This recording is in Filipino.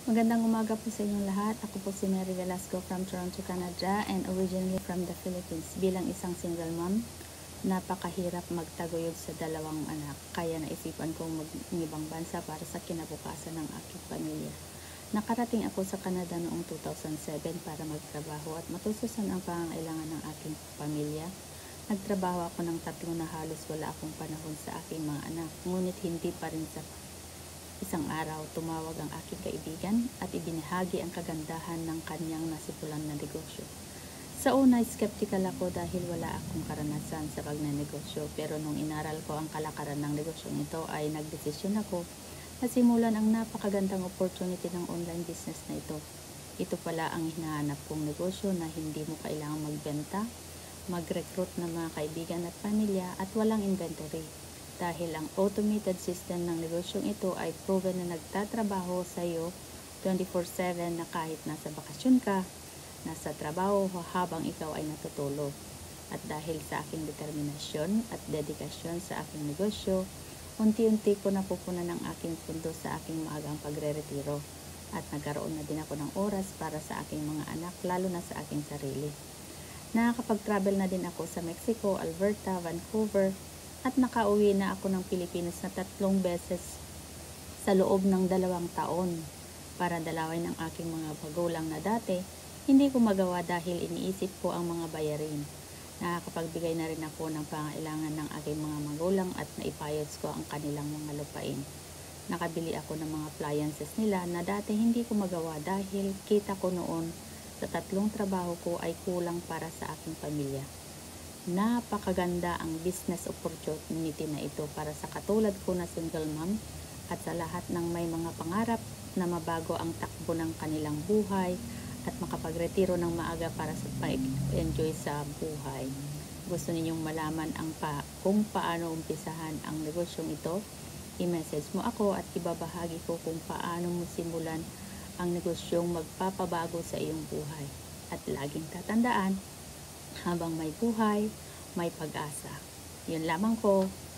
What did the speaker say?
Magandang umaga po sa inyong lahat. Ako po si Mary Velasco from Toronto, Canada and originally from the Philippines. Bilang isang single mom, napakahirap magtaguyod sa dalawang anak. Kaya naisipan kong mag-ibang bansa para sa kinabukasan ng aking pamilya. Nakarating ako sa Canada noong 2007 para magtrabaho at matustusan ang pangangailangan ng aking pamilya. Nagtrabaho ako ng 3 na halos wala akong panahon sa aking mga anak. Ngunit hindi pa rin sa isang araw, tumawag ang aking kaibigan at ibinahagi ang kagandahan ng kanyang nasipulan na negosyo. Sa una, skeptical ako dahil wala akong karanasan sa pagnanegosyo, pero nung inaral ko ang kalakaran ng negosyong ito ay nagdesisyon ako na simulan ang napakagandang opportunity ng online business na ito. Ito pala ang hinahanap kong negosyo na hindi mo kailangang magbenta, mag-recruit ng mga kaibigan at pamilya at walang inventory. Dahil ang automated system ng negosyong ito ay proven na nagtatrabaho sa iyo 24/7 na kahit nasa bakasyon ka, nasa trabaho habang ikaw ay natutulog. At dahil sa aking determinasyon at dedikasyon sa aking negosyo, unti-unti ko napupunan ang aking pundo sa aking maagang pagre-retiro at nagkaroon na din ako ng oras para sa aking mga anak, lalo na sa aking sarili. Nakakapag-travel na din ako sa Mexico, Alberta, Vancouver, at nakauwi na ako ng Pilipinas na 3 beses sa loob ng 2 taon para dalawin ang aking mga magulang na dati hindi ko magawa dahil iniisip ko ang mga bayarin. Nakakapagbigay na rin ako ng pangailangan ng aking mga magulang at naipayos ko ang kanilang mga lupain. Nakabili ako ng mga appliances nila na dati hindi ko magawa dahil kita ko noon sa 3 trabaho ko ay kulang para sa aking pamilya. Napakaganda ang business opportunity na ito para sa katulad ko na single mom at sa lahat ng may mga pangarap na mabago ang takbo ng kanilang buhay at makapagretiro ng maaga para sa pag-enjoy sa buhay. Gusto ninyong malaman kung paano umpisahan ang negosyong ito? I-message mo ako at ibabahagi ko kung paano mo simulan ang negosyong magpapabago sa iyong buhay. At laging tatandaan, habang may buhay, may pag-asa. Yun lamang po.